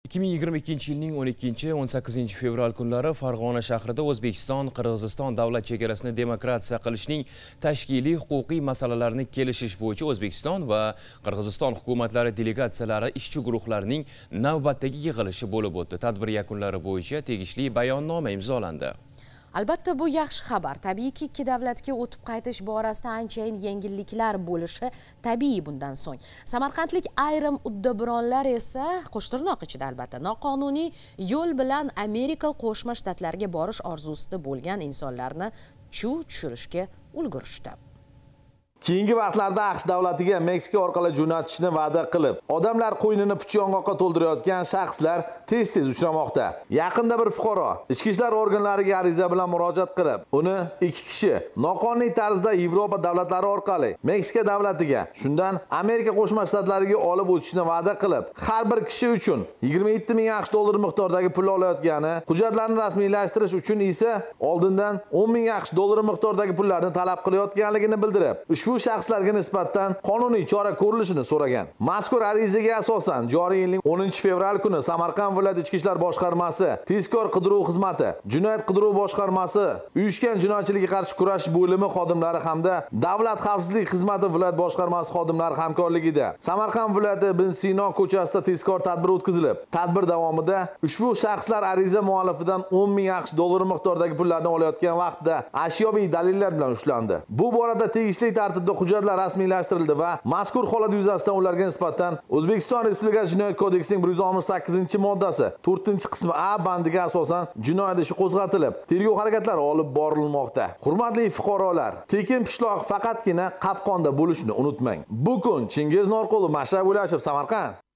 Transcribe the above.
2022-yilning 12-18 fevral kunlari Farg'ona shahrida O'zbekiston-Qirg'iziston davlat chegarasini demarkatsiya qilishning tashkiliy huquqiy masalalarini kelishish bo'yicha O'zbekiston va Qirg'iziston hukumatlari delegatsiyalari ishchi guruhlarining navbatdagi yig'ilishi bo'lib o'tdi. Tadbir yakunlari bo'yicha tegishli bayonnoma imzolandi. Albatta bu yaxshi xabar. Tabiiyki ikki davlatga o'tib qaytish borasida anchayin yengilliklar bo'lishi tabiiy bundan so'ng. Samarqandlik ayrim uddaburonlar esa Qo'shtirnoq ichida albatta noqonuniy yo'l bilan Amerika Qo'shma Shtatlariga borish orzusida bo'lgan insonlarni chuv tushirishga ulgurishdi. Keyingi vaqtlarda AQSh davlatiga Meksika orqali jo'natishni va'da qilib, odamlar qo'ynini puchong'oqqa to'ldirayotgan shaxslar tez-tez uchramoqda. Yaqinda bir fuqaro ichki ishlar organlariga ariza bilan murojaat qilib, uni ikki kishi noqonuniy tarzda Yevropa davlatlari orqali Meksika davlatiga, shundan Amerika Qo'shma Shtatlariga olib o'tishni va'da qilib, har bir kishi uchun 27 ming AQSh dollari miqdoridagi pul olayotgani, hujjatlarni rasmiylashtirish uchun esa oldindan 10 ming AQSh dollari miqdoridagi pullarni talab qilayotganligini bildirib, ushbu shaxslarga nisbatan qonuniy chora ko'rilishini so'ragan. Mazkur arizaga asosan joriy yilning 10 fevral kuni Samarqand viloyat ichki ishlar boshqarmasi, tezkor qidiruv xizmati, jinoyat qidiruv boshqarmasi, uyushgan jinoyatchilikka qarshi kurashish bo'limi xodimlari hamda davlat xavfsizlik xizmati viloyat boshqarmasi xodimlari hamkorligida Samarqand viloyati Ibn Sino ko'chasida tezkor tadbir o'tkazilib, tadbir davomida ushbu shaxslar ariza muallifidan 10 ming AQSh dollari miqdoridagi pullarni olayotgan vaqtda ashyoviy dalillar bilan ushlandi. Bu borada tegishli tartibda hujjatlar rasmiylashtirildi va mazkur holat yuzasidan ularga nisbatan O'zbekiston Respublikasi Jinoyat kodeksining 168-moddasi 4-qismi A bandiga asosan jinoyat ishi qo'zg'atilib, tergov harakatlari olib borilmoqda. Hurmatli fuqarolar, tekin pishloq faqatgina qopqonda bo'lishni unutmang. Bu kun Chingiz Norqulov, Mashhad Ulashov, Samarqand.